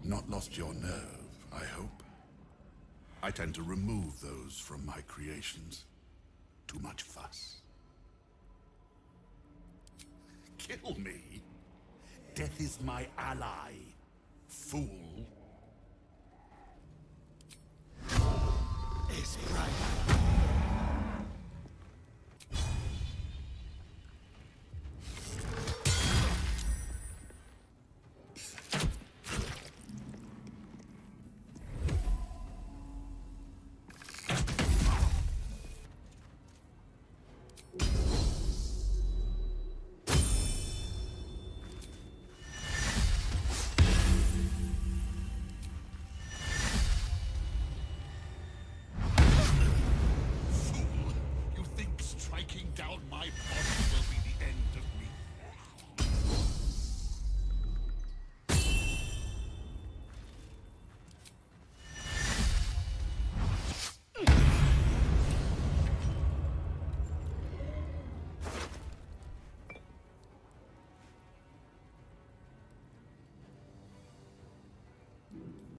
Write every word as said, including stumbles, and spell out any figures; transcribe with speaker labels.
Speaker 1: Not lost your nerve, I hope. I tend to remove those from my creations. Too much fuss. Kill me? Death is my ally, fool.